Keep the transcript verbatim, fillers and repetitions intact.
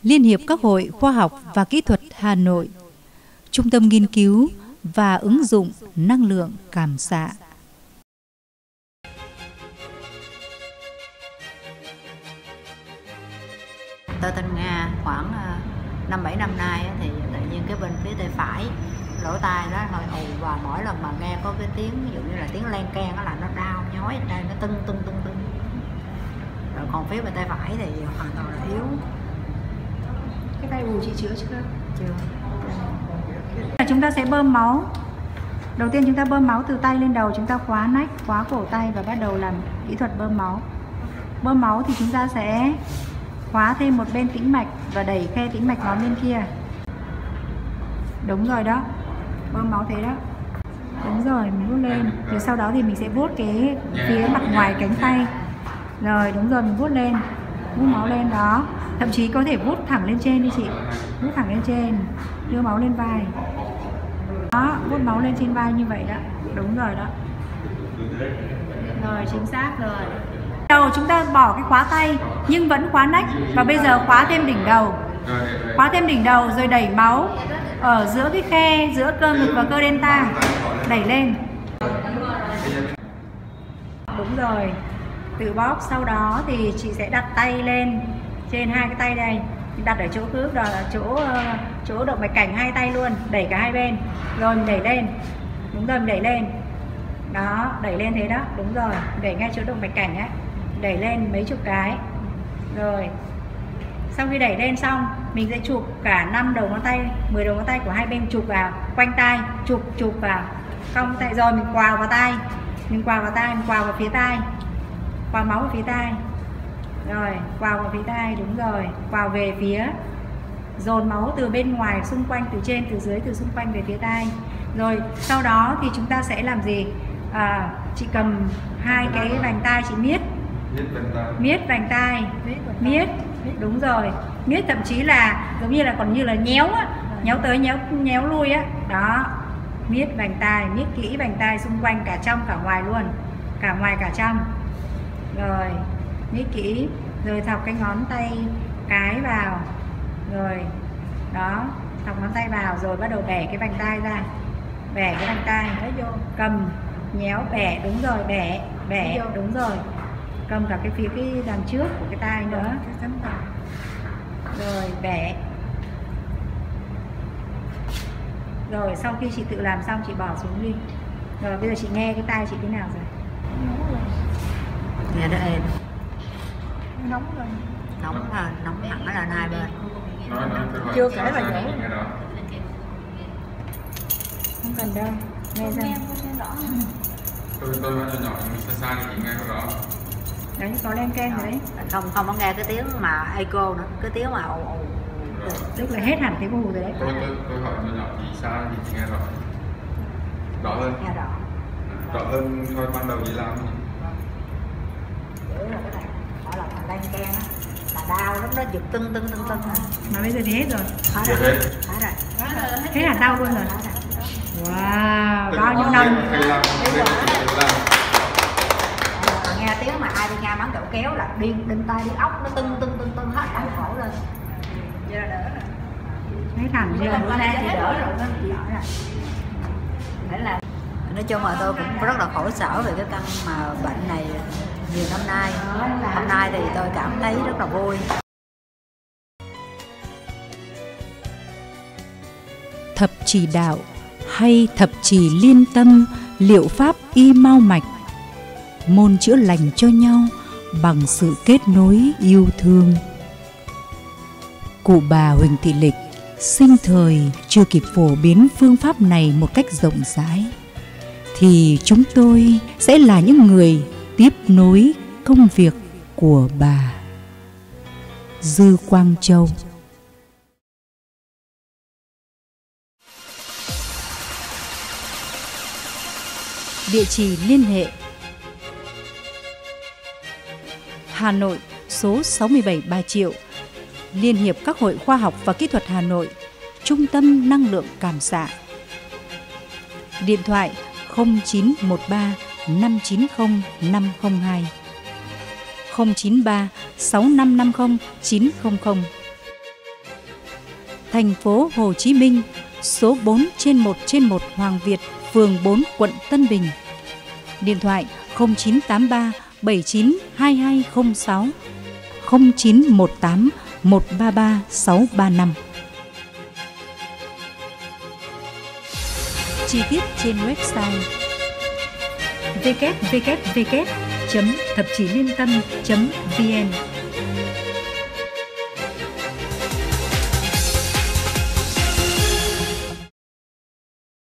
Liên hiệp các hội khoa học và kỹ thuật Hà Nội, Trung tâm nghiên cứu và ứng dụng năng lượng cảm xạ. Tôi tên Nga, khoảng năm bảy năm nay thì tự nhiên cái bên phía tay phải lỗ tai nó hơi ù, và mỗi lần mà nghe có cái tiếng ví dụ như là tiếng len keng đó là nó đau nhói ở đây, nó tưng tưng tưng tưng. Rồi còn phía bên tay phải thì hoàn toàn là yếu. Cái tay ù chị chữa chưa? Chưa. Chúng ta sẽ bơm máu. Đầu tiên chúng ta bơm máu từ tay lên đầu, chúng ta khóa nách, khóa cổ tay và bắt đầu làm kỹ thuật bơm máu. Bơm máu thì chúng ta sẽ khóa thêm một bên tĩnh mạch và đẩy khe tĩnh mạch máu bên kia. Đúng rồi đó. Bơm máu thế đó. Đúng rồi, mình vuốt lên. Rồi sau đó thì mình sẽ vuốt cái phía mặt ngoài cánh tay. Rồi đúng rồi, mình vuốt lên. Vuốt máu lên đó. Thậm chí có thể vuốt thẳng lên trên đi chị. Vuốt thẳng lên trên. Đưa máu lên vai. Đó, vuốt máu lên trên vai như vậy đó. Đúng rồi đó. Rồi, chính xác rồi. Đầu chúng ta bỏ cái khóa tay nhưng vẫn khóa nách, và bây giờ khóa thêm đỉnh đầu. Khóa thêm đỉnh đầu rồi đẩy máu ở giữa cái khe giữa cơ ngực và cơ delta, đẩy lên. Đúng rồi. Từ bóp sau đó thì chị sẽ đặt tay lên trên hai cái tay đây, đặt ở chỗ khớp đó là chỗ chỗ động mạch cảnh hai tay luôn, đẩy cả hai bên. Rồi mình đẩy lên. Đúng rồi, mình đẩy lên. Đó, đẩy lên thế đó, đúng rồi, đẩy ngay chỗ động mạch cảnh ấy. Đẩy lên mấy chục cái. Rồi sau khi đẩy lên xong, mình sẽ chụp cả năm đầu ngón tay, mười đầu ngón tay của hai bên chụp vào quanh tai, chụp chụp vào cong tay, rồi mình quào vào tai, mình quào vào tai, mình quào vào phía tai, quào máu vào phía tai, rồi quào vào phía tai, đúng rồi, quào về phía, dồn máu từ bên ngoài xung quanh, từ trên từ dưới từ xung quanh về phía tai. Rồi sau đó thì chúng ta sẽ làm gì? À, chị cầm hai cái vành tai chị miết, miết vành tai, miết, đúng rồi, miết thậm chí là giống như là còn như là nhéo á, nhéo tới nhéo nhéo lui á, đó, miết vành tai, miết kỹ vành tai xung quanh cả trong cả ngoài luôn, cả ngoài cả trong, rồi miết kỹ, rồi thọc cái ngón tay cái vào, rồi đó, thọc ngón tay vào rồi bắt đầu bẻ cái vành tai ra, bẻ cái vành tai, cầm nhéo bẻ, đúng rồi, bẻ bẻ, đúng rồi, cầm cả cái phía cái đằng trước của cái tai nữa, rồi bẻ. Rồi sau khi chị tự làm xong chị bỏ xuống đi. Rồi bây giờ chị nghe cái tai chị thế nào rồi? Nghe nó êm, Nóng rồi. nóng à, nóng hẳn ở lên hai bên. Chưa kể là dễ. Không cần đâu, nghe ra. Tôi tôi nói nhỏ nhỏ nhưng xa xa thì chị nghe có rõ. Đấy, có len keng rồi đấy. Không không có nghe cái tiếng mà echo nữa, cái tiếng mà ù ù. Tức là hết hẳn tiếng ù rồi đấy. Tôi tôi tôi hỏi nhỏ nhỏ chị xa thì chị nghe rõ. Rõ hơn. Nghe rõ. Rõ hơn thôi ban đầu chị làm. Để là cái này, mỗi lần mà len keng á là đau, lúc đó giật tưng tưng tưng tưng. Mà bây giờ thì hết rồi. Hết rồi. Hết rồi. Hết hẳn đau luôn rồi. Wow, bao nhiêu năm. Nghe tiếng mà ai đi nghe bán kẹo kéo là điên đinh tay đi ốc nó tưng tưng tưng tưng hết đau khổ lên. Giờ đỡ rồi. Hết hẳn chưa? Bữa nay thì đỡ rồi, nó bị đỡ rồi. Để là nói chung là tôi cũng rất là khổ sở về cái căn mà bệnh này nhiều năm nay. Hôm nay thì tôi cảm thấy rất là vui. Thập chỉ đạo hay thập chỉ liên tâm, liệu pháp y mau mạch, môn chữa lành cho nhau bằng sự kết nối yêu thương. Cụ bà Huỳnh Thị Lịch sinh thời chưa kịp phổ biến phương pháp này một cách rộng rãi, thì chúng tôi sẽ là những người tiếp nối công việc của bà. Dư Quang Châu. Địa chỉ liên hệ: Hà Nội, số sáu mươi bảy Bà Triệu, Liên hiệp các hội khoa học và kỹ thuật Hà Nội, Trung tâm năng lượng cảm xạ. Điện thoại không chín một ba năm chín không năm không hai, không chín ba sáu năm năm không chín không không. thành phố Hồ Chí Minh, số bốn trên một trên một Hoàng Việt, phường bốn, quận Tân Bình. Điện thoại không chín tám ba bảy chín hai hai không sáu, không chín một tám một ba ba sáu ba năm. Chi tiết trên website w w w chấm thập chí liên tâm chấm v n.